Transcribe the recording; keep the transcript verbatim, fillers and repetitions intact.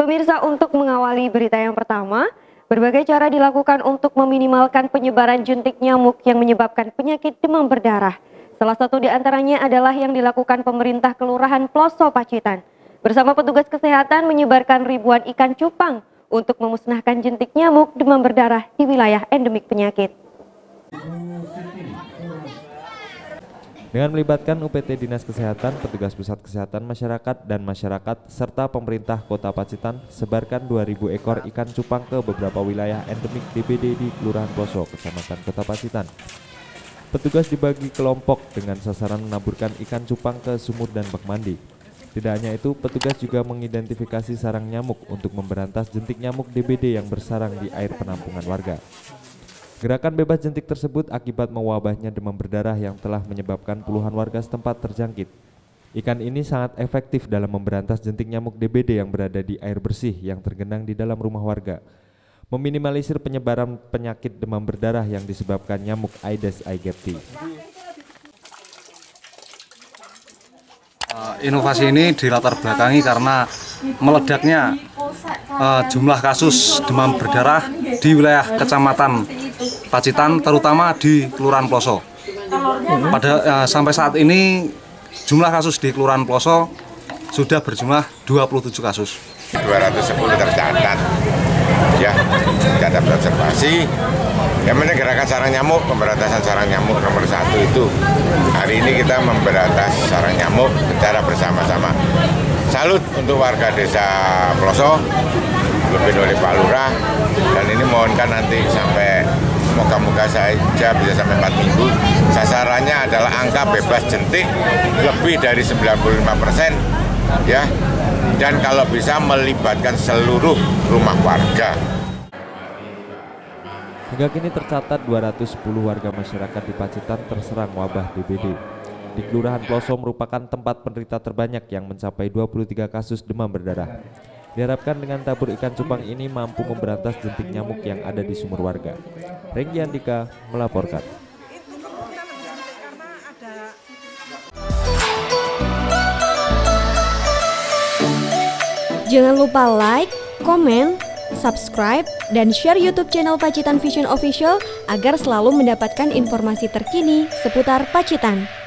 Pemirsa, untuk mengawali berita yang pertama, berbagai cara dilakukan untuk meminimalkan penyebaran jentik nyamuk yang menyebabkan penyakit demam berdarah. Salah satu di antaranya adalah yang dilakukan pemerintah Kelurahan Ploso Pacitan. Bersama petugas kesehatan menyebarkan ribuan ikan cupang untuk memusnahkan jentik nyamuk demam berdarah di wilayah endemik penyakit. Dengan melibatkan U P T Dinas Kesehatan, petugas pusat kesehatan masyarakat dan masyarakat, serta pemerintah Kota Pacitan, sebarkan dua ribu ekor ikan cupang ke beberapa wilayah endemik D B D di Kelurahan Ploso, Kecamatan Kota Pacitan. Petugas dibagi kelompok dengan sasaran menaburkan ikan cupang ke sumur dan bak mandi. Tidak hanya itu, petugas juga mengidentifikasi sarang nyamuk untuk memberantas jentik nyamuk D B D yang bersarang di air penampungan warga. Gerakan bebas jentik tersebut akibat mewabahnya demam berdarah yang telah menyebabkan puluhan warga setempat terjangkit. Ikan ini sangat efektif dalam memberantas jentik nyamuk D B D yang berada di air bersih yang tergenang di dalam rumah warga, meminimalisir penyebaran penyakit demam berdarah yang disebabkan nyamuk Aedes aegypti. Uh, inovasi ini dilatar belakangi karena meledaknya uh, jumlah kasus demam berdarah di wilayah Kecamatan Pacitan, terutama di Kelurahan Ploso. Pada uh, sampai saat ini jumlah kasus di Kelurahan Ploso sudah berjumlah dua puluh tujuh kasus. dua ratus sepuluh tercatat, ya, catat observasi. Yang penting gerakan sarang nyamuk, pemberantasan sarang nyamuk nomor satu itu. Hari ini kita memberantas sarang nyamuk secara bersama-sama. Salut untuk warga desa Ploso, dipimpin oleh Pak Lurah, dan ini mohonkan nanti sampai moga-moga saja bisa sampai empat minggu. Sasarannya adalah angka bebas jentik lebih dari sembilan puluh lima persen, ya, dan kalau bisa melibatkan seluruh rumah warga. Hingga kini tercatat dua ratus sepuluh warga masyarakat di Pacitan terserang wabah D B D. Di Kelurahan Ploso merupakan tempat penderita terbanyak yang mencapai dua puluh tiga kasus demam berdarah. Diharapkan dengan tabur ikan cupang ini mampu memberantas jentik nyamuk yang ada di sumur warga. Renggi Andika melaporkan. Jangan lupa like, komen, subscribe, dan share YouTube channel Pacitan Vision Official agar selalu mendapatkan informasi terkini seputar Pacitan.